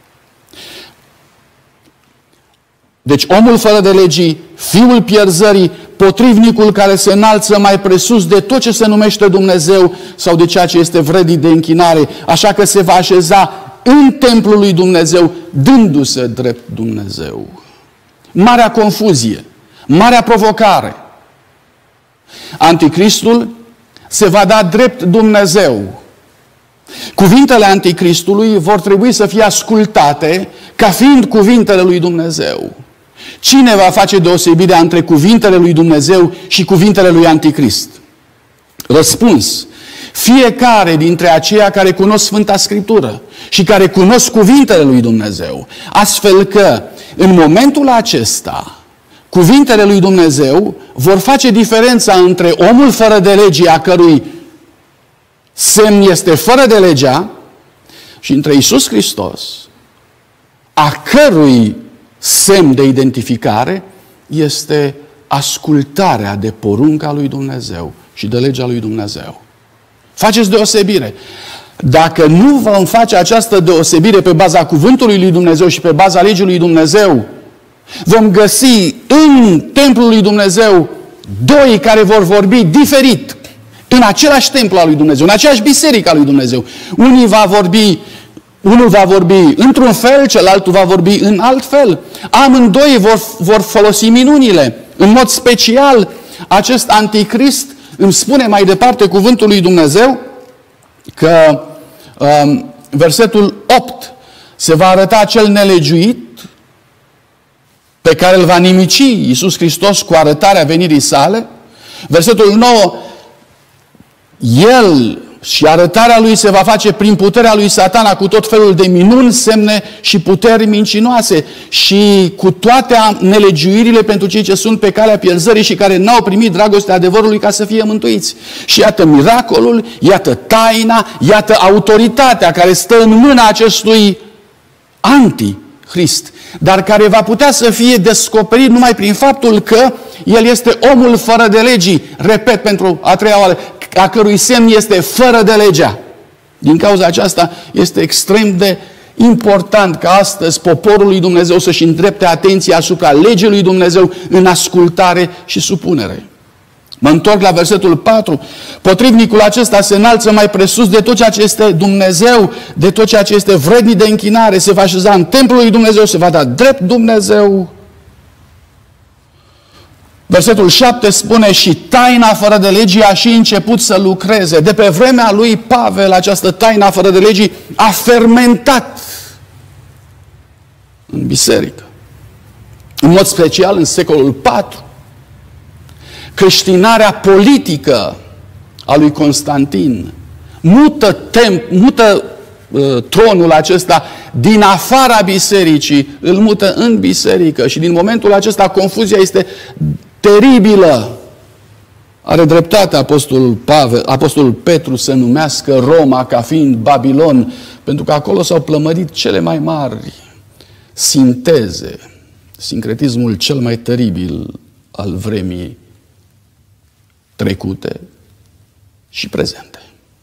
Deci omul fără de legii, fiul pierzării, potrivnicul care se înalță mai presus de tot ce se numește Dumnezeu sau de ceea ce este vrednic de închinare, așa că se va așeza în templul lui Dumnezeu, dându-se drept Dumnezeu. Marea confuzie, marea provocare. Anticristul se va da drept Dumnezeu. Cuvintele Anticristului vor trebui să fie ascultate ca fiind cuvintele lui Dumnezeu. Cine va face deosebirea între cuvintele lui Dumnezeu și cuvintele lui Anticrist? Răspuns: fiecare dintre aceia care cunosc Sfânta Scriptură și care cunosc cuvintele lui Dumnezeu. Astfel că, în momentul acesta, cuvintele lui Dumnezeu vor face diferența între omul fără de lege, a cărui semn este fără de legea, și între Iisus Hristos, a cărui semn de identificare este ascultarea de porunca lui Dumnezeu și de legea lui Dumnezeu. Faceți deosebire. Dacă nu vom face această deosebire pe baza cuvântului lui Dumnezeu și pe baza legii lui Dumnezeu, vom găsi în templul lui Dumnezeu doi care vor vorbi diferit în același templu al lui Dumnezeu, în aceeași biserică a lui Dumnezeu. Unii va vorbi Unul va vorbi într-un fel, celălalt va vorbi în alt fel. Amândoi vor, vor folosi minunile. În mod special, acest anticrist îmi spune mai departe cuvântul lui Dumnezeu că um, versetul opt se va arăta cel nelegiuit pe care îl va nimici Iisus Hristos cu arătarea venirii sale. Versetul nouă, el și arătarea lui se va face prin puterea lui Satana cu tot felul de minuni, semne și puteri mincinoase și cu toate nelegiuirile pentru cei ce sunt pe calea pierzării și care n-au primit dragostea adevărului ca să fie mântuiți. Și iată miracolul, iată taina, iată autoritatea care stă în mâna acestui antichrist, dar care va putea să fie descoperit numai prin faptul că el este omul fără de legii, repet pentru a treia oară, a cărui semn este fără de legea. Din cauza aceasta este extrem de important ca astăzi poporul lui Dumnezeu să-și îndrepte atenția asupra legii lui Dumnezeu în ascultare și supunere. Mă întorc la versetul patru. Potrivnicul acesta se înalță mai presus de tot ceea ce este Dumnezeu, de tot ceea ce este vrednic de închinare, se va așeza în templul lui Dumnezeu, se va da drept Dumnezeu. Versetul șapte spune: și taina fără de legii a și început să lucreze. De pe vremea lui Pavel, această taina fără de legii a fermentat în biserică. În mod special în secolul patru. Creștinarea politică a lui Constantin mută, temp, mută uh, tronul acesta din afara bisericii, îl mută în biserică și din momentul acesta confuzia este teribilă. Are dreptate Apostolul, Pavel, Apostolul Petru să numească Roma ca fiind Babilon, pentru că acolo s-au plămărit cele mai mari sinteze, sincretismul cel mai teribil al vremii trecute și prezente.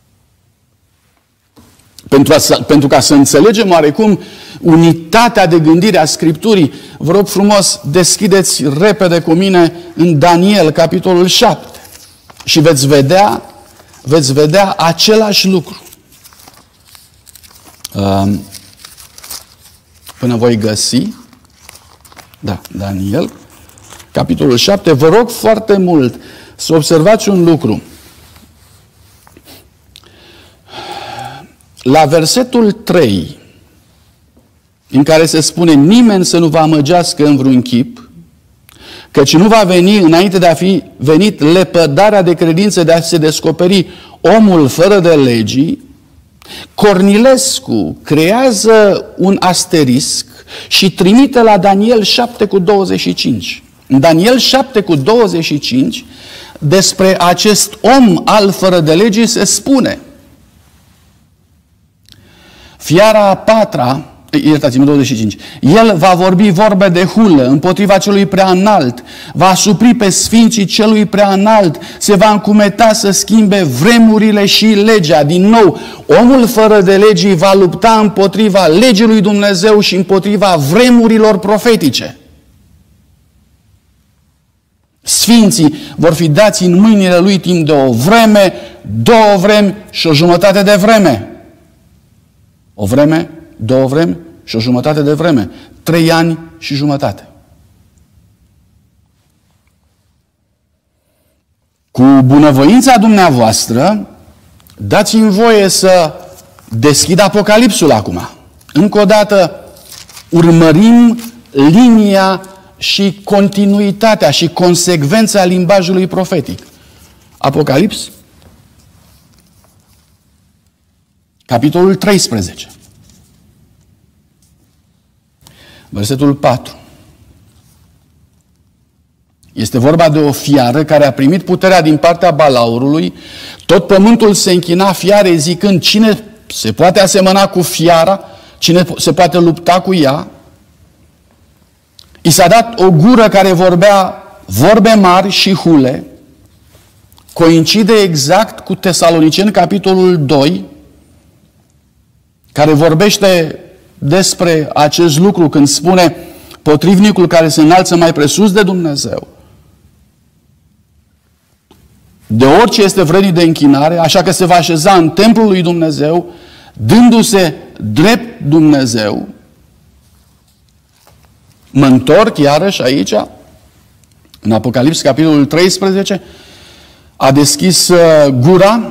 Pentru, a, pentru ca să înțelegem oarecum unitatea de gândire a Scripturii, vă rog frumos, deschideți repede cu mine în Daniel, capitolul șapte. Și veți vedea, veți vedea același lucru. Până voi găsi, da, Daniel, capitolul șapte, vă rog foarte mult să observați un lucru. La versetul trei, în care se spune: nimeni să nu vă amăgească în vreun chip, căci nu va veni înainte de a fi venit lepădarea de credință, de a se descoperi omul fără de legii, Cornilescu creează un asterisc și trimite la Daniel șapte cu douăzeci și cinci. În Daniel șapte cu douăzeci și cinci, despre acest om al fără de legii se spune: fiara a patra iertați-mă, douăzeci și cinci. El va vorbi vorbe de hulă împotriva celui prea înalt, va supri pe sfinții celui prea înalt, se va încumeta să schimbe vremurile și legea. Din nou, omul fără de legii va lupta împotriva legii lui Dumnezeu și împotriva vremurilor profetice. Sfinții vor fi dați în mâinile lui timp de o vreme, două vremi și o jumătate de vreme. O vreme, două vremi și o jumătate de vreme. Trei ani și jumătate. Cu bunăvoința dumneavoastră, dați-mi voie să deschid Apocalipsul acum. Încă o dată, urmărim linia și continuitatea și consecvența limbajului profetic. Apocalips, capitolul treisprezece. Versetul patru. Este vorba de o fiară care a primit puterea din partea balaurului. Tot pământul se închina fiarei zicând: cine se poate asemăna cu fiara? Cine se poate lupta cu ea? I s-a dat o gură care vorbea vorbe mari și hule. Coincide exact cu Tesaloniceni, capitolul doi, care vorbește despre acest lucru când spune: potrivnicul care se înalță mai presus de Dumnezeu, de orice este vrednic de închinare, așa că se va așeza în templul lui Dumnezeu, dându-se drept Dumnezeu. Mă întorc iarăși aici, în Apocalips, capitolul treisprezece, a deschis gura,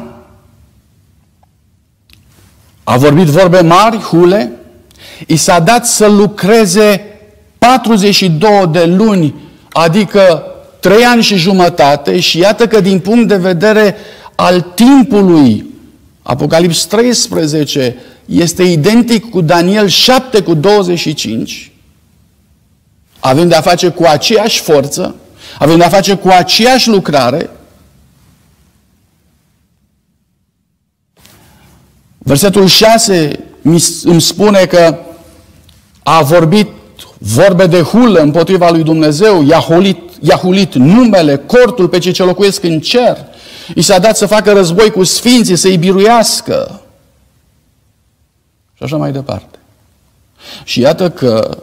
a vorbit vorbe mari, hule, i s-a dat să lucreze patruzeci și două de luni, adică trei ani și jumătate, și iată că din punct de vedere al timpului, Apocalips treisprezece este identic cu Daniel șapte cu douăzeci și cinci. Avem de-a face cu aceeași forță, avem de-a face cu aceeași lucrare. Versetul șase îmi spune că a vorbit vorbe de hulă împotriva lui Dumnezeu, i-a hulit, i-a hulit numele, cortul pe cei ce locuiesc în cer. I s-a dat să facă război cu sfinții, să-i biruiască. Și așa mai departe. Și iată că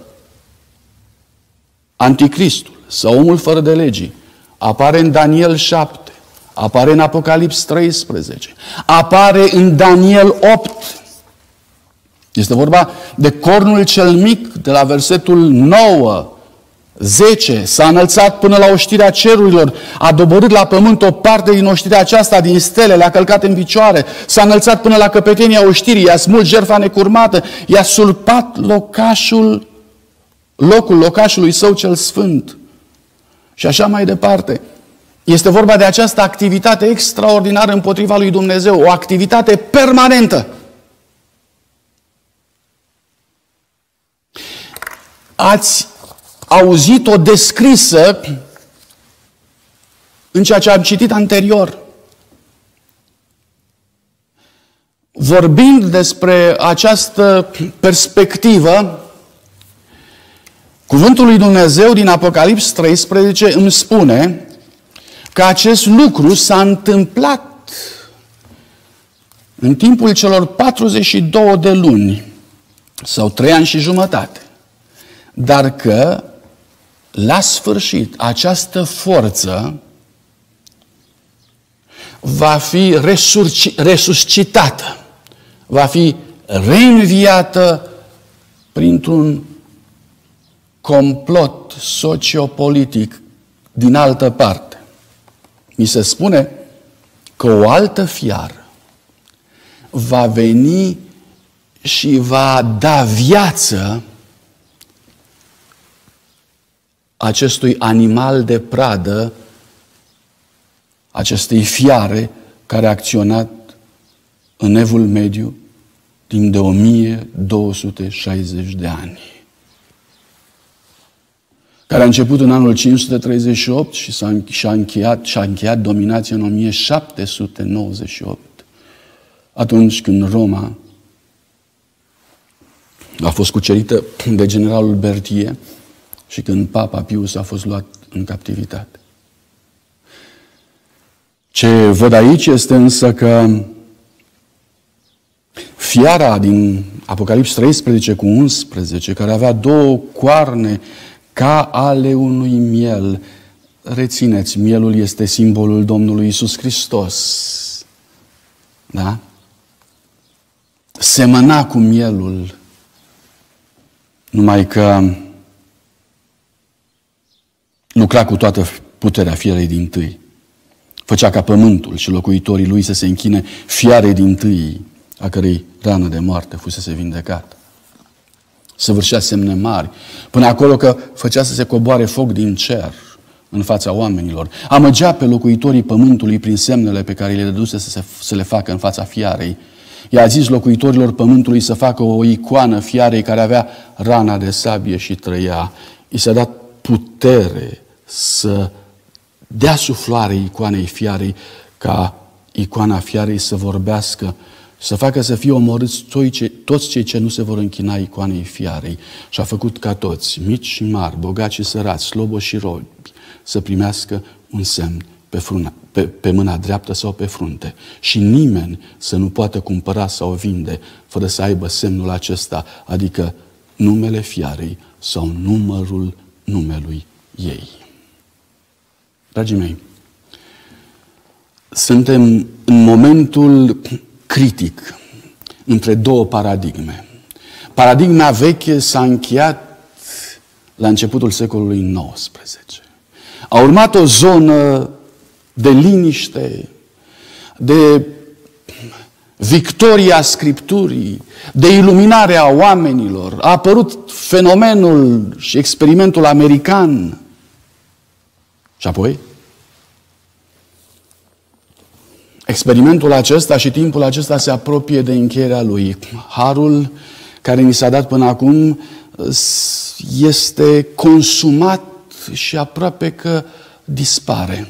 Anticristul sau omul fără de legii apare în Daniel șapte, apare în Apocalips treisprezece, apare în Daniel opt. Este vorba de cornul cel mic de la versetul nouă, zece. S-a înălțat până la oștirea cerurilor, a doborât la pământ o parte din oștirea aceasta, din stele, le-a călcat în picioare, s-a înălțat până la căpetenia oștirii, i-a smult jertfa necurmată, i-a surpat locașul, locul locașului său cel sfânt. Și așa mai departe. Este vorba de această activitate extraordinară împotriva lui Dumnezeu, o activitate permanentă. Ați auzit-o descrisă în ceea ce am citit anterior. Vorbind despre această perspectivă, cuvântul lui Dumnezeu din Apocalips treisprezece îmi spune că acest lucru s-a întâmplat în timpul celor patruzeci și două de luni sau trei ani și jumătate. Dar că la sfârșit această forță va fi resuscitată, va fi reînviată printr-un complot sociopolitic din altă parte. Mi se spune că o altă fiară va veni și va da viață acestui animal de pradă, acestei fiare care a acționat în Evul Mediu timp de o mie două sute șaizeci de ani. Care a început în anul cinci sute treizeci și opt și s-a, și-a încheiat, și-a încheiat dominația în o mie șapte sute nouăzeci și opt, atunci când Roma a fost cucerită de generalul Berthier și când Papa Pius a fost luat în captivitate. Ce văd aici este însă că fiara din Apocalips treisprezece cu unsprezece, care avea două coarne ca ale unui miel, rețineți, mielul este simbolul Domnului Iisus Hristos. Da? Semăna cu mielul, numai că lucra cu toată puterea fierei dintâi. Făcea ca pământul și locuitorii lui să se închine fiarei dintâi, a cărei rană de moarte fusese vindecată. Săvârșea semne mari, până acolo că făcea să se coboare foc din cer în fața oamenilor. Amăgea pe locuitorii pământului prin semnele pe care le dăduse să, se, să le facă în fața fiarei. I-a zis locuitorilor pământului să facă o icoană fiarei care avea rana de sabie și trăia. I s-a dat putere să dea suflare icoanei fiarei, ca icoana fiarei să vorbească, să facă să fie omorâți toți cei ce nu se vor închina icoanei fiarei. Și a făcut ca toți, mici și mari, bogați și sărați, sloboși și robi, să primească un semn pe, fruna, pe, pe mâna dreaptă sau pe frunte. Și nimeni să nu poată cumpăra sau vinde fără să aibă semnul acesta, adică numele fiarei sau numărul numelui ei. Dragii mei, suntem în momentul critic între două paradigme. Paradigma veche s-a încheiat la începutul secolului nouăsprezece. A urmat o zonă de liniște, de victoria Scripturii, de iluminare a oamenilor. A apărut fenomenul și experimentul american. Și apoi, experimentul acesta și timpul acesta se apropie de încheierea lui. Harul care ni s-a dat până acum este consumat și aproape că dispare.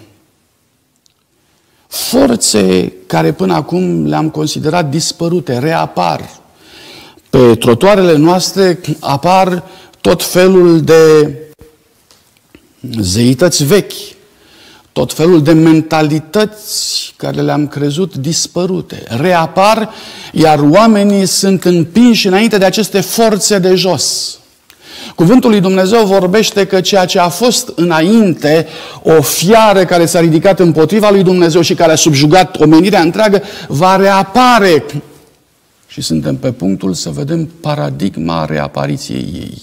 Forțe care până acum le-am considerat dispărute, reapar. Pe trotuarele noastre apar tot felul de zeități vechi, tot felul de mentalități care le-am crezut dispărute, reapar, iar oamenii sunt împinși înainte de aceste forțe de jos. Cuvântul lui Dumnezeu vorbește că ceea ce a fost înainte, o fiară care s-a ridicat împotriva lui Dumnezeu și care a subjugat omenirea întreagă, va reapare. Și suntem pe punctul să vedem paradigma reapariției ei.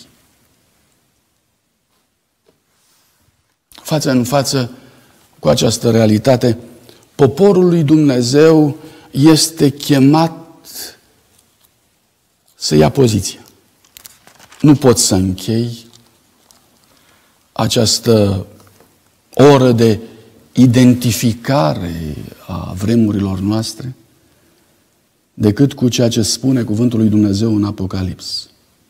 Față în față cu această realitate, poporul lui Dumnezeu este chemat să ia poziție. Nu pot să închei această oră de identificare a vremurilor noastre decât cu ceea ce spune cuvântul lui Dumnezeu în Apocalips.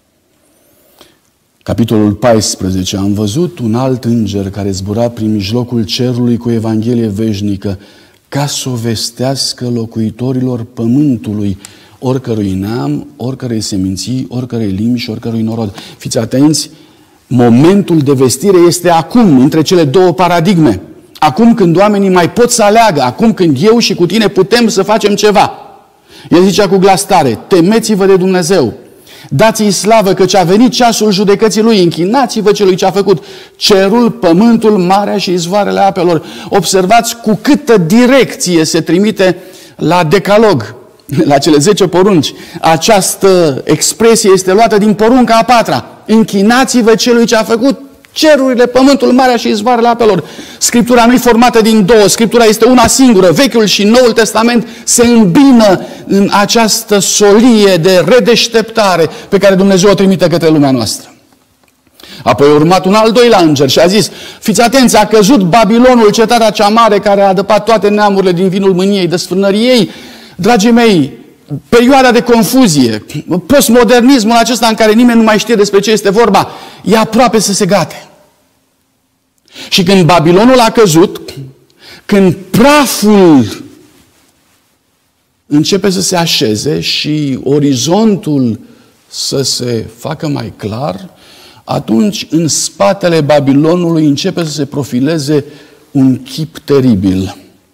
Capitolul paisprezece. Am văzut un alt înger care zbura prin mijlocul cerului cu Evanghelie veșnică, ca să o vestească locuitorilor pământului, oricărui neam, oricărei seminții, oricărei limbi și oricărui norod. Fiți atenți, momentul de vestire este acum, între cele două paradigme. Acum când oamenii mai pot să aleagă, acum când eu și cu tine putem să facem ceva. El zicea cu glas tare, temeți-vă de Dumnezeu, dați-i slavă căci a venit ceasul judecății Lui, închinați-vă celui ce a făcut cerul, pământul, marea și izvoarele apelor. Observați cu câtă direcție se trimite la decalog, la cele zece porunci. Această expresie este luată din porunca a patra. Închinați-vă celui ce a făcut cerurile, pământul, marea și izvoarele apelor. Scriptura nu e formată din două, Scriptura este una singură. Vechiul și Noul Testament se îmbină în această solie de redeșteptare pe care Dumnezeu o trimite către lumea noastră. Apoi a urmat un al doilea înger și a zis, fiți atenți, a căzut Babilonul, cetatea cea mare care a adăpat toate neamurile din vinul mâniei, desfrânării ei. Dragii mei, perioada de confuzie, postmodernismul acesta în care nimeni nu mai știe despre ce este vorba, e aproape să se gate. Și când Babilonul a căzut, când praful începe să se așeze și orizontul să se facă mai clar, atunci în spatele Babilonului începe să se profileze un chip teribil.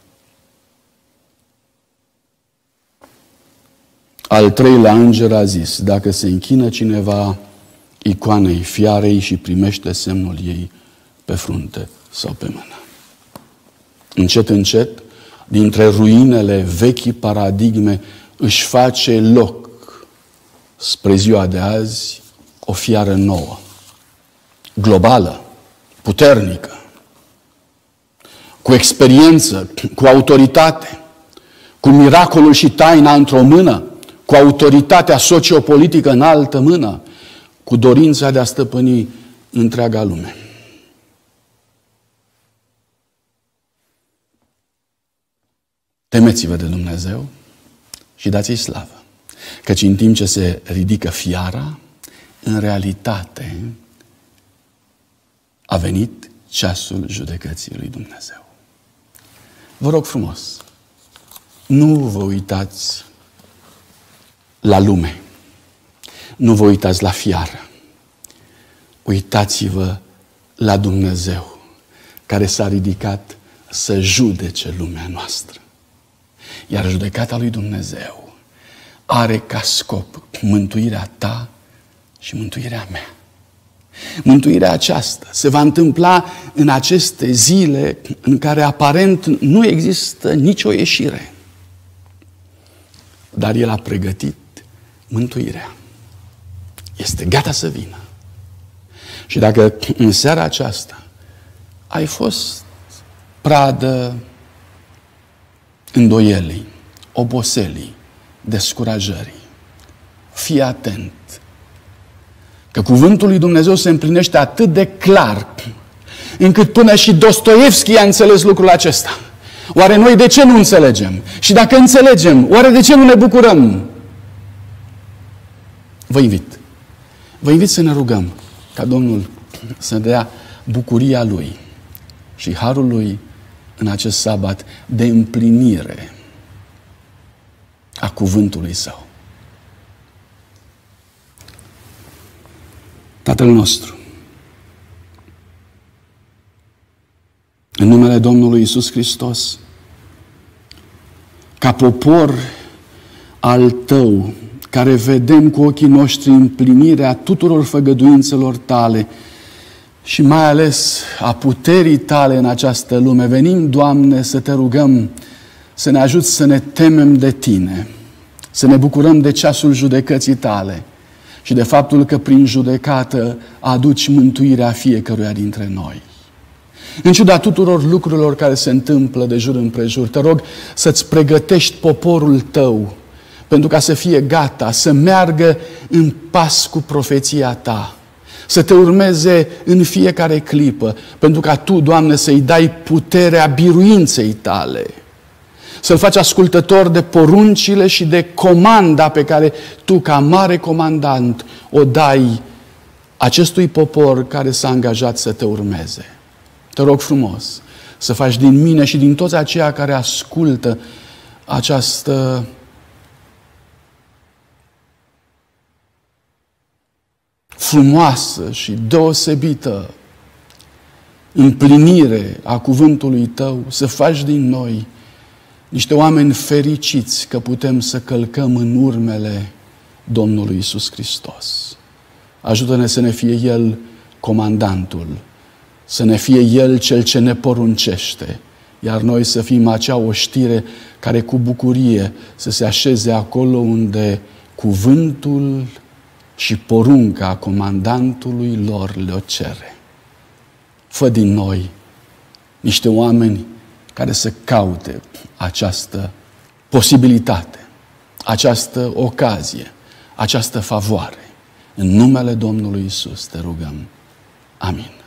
Al treilea înger a zis, dacă se închină cineva icoanei fiarei și primește semnul ei pe frunte sau pe mână. Încet, încet, dintre ruinele vechii paradigme își face loc spre ziua de azi o fiară nouă, globală, puternică, cu experiență, cu autoritate, cu miracolul și taina într-o mână, cu autoritatea sociopolitică în altă mână, cu dorința de a stăpâni întreaga lume. Temeți-vă de Dumnezeu și dați-i slavă, căci în timp ce se ridică fiara, în realitate a venit ceasul judecății lui Dumnezeu. Vă rog frumos, nu vă uitați la lume, nu vă uitați la fiară, uitați-vă la Dumnezeu, care s-a ridicat să judece lumea noastră. Iar judecata lui Dumnezeu are ca scop mântuirea ta și mântuirea mea. Mântuirea aceasta se va întâmpla în aceste zile în care aparent nu există nicio ieșire. Dar El a pregătit mântuirea. Este gata să vină. Și dacă în seara aceasta ai fost pradă îndoielii, oboselii, descurajării, fii atent că cuvântul lui Dumnezeu se împlinește atât de clar încât până și Dostoevski a înțeles lucrul acesta. Oare noi de ce nu înțelegem? Și dacă înțelegem, oare de ce nu ne bucurăm? Vă invit. Vă invit să ne rugăm ca Domnul să dea bucuria Lui și harul Lui în acest sabat de împlinire a cuvântului Său. Tatăl nostru, în numele Domnului Iisus Hristos, ca popor al Tău, care vedem cu ochii noștri împlinirea tuturor făgăduințelor Tale și mai ales a puterii Tale în această lume, venim, Doamne, să Te rugăm să ne ajuți să ne temem de Tine, să ne bucurăm de ceasul judecății Tale și de faptul că prin judecată aduci mântuirea fiecăruia dintre noi. În ciuda tuturor lucrurilor care se întâmplă de jur împrejur, te rog să-ți pregătești poporul Tău pentru ca să fie gata, să meargă în pas cu profeția Ta, să Te urmeze în fiecare clipă, pentru ca Tu, Doamne, să-i dai puterea biruinței Tale, să-l faci ascultător de poruncile și de comanda pe care Tu, ca mare comandant, o dai acestui popor care s-a angajat să Te urmeze. Te rog frumos să faci din mine și din toți aceia care ascultă această frumoasă și deosebită împlinire a cuvântului Tău, să faci din noi niște oameni fericiți că putem să călcăm în urmele Domnului Iisus Hristos. Ajută-ne să ne fie El comandantul, să ne fie El Cel ce ne poruncește, iar noi să fim acea oștire care cu bucurie să se așeze acolo unde cuvântul și porunca comandantului lor le-o cere. Fă din noi niște oameni care să caute această posibilitate, această ocazie, această favoare. În numele Domnului Iisus te rugăm. Amin.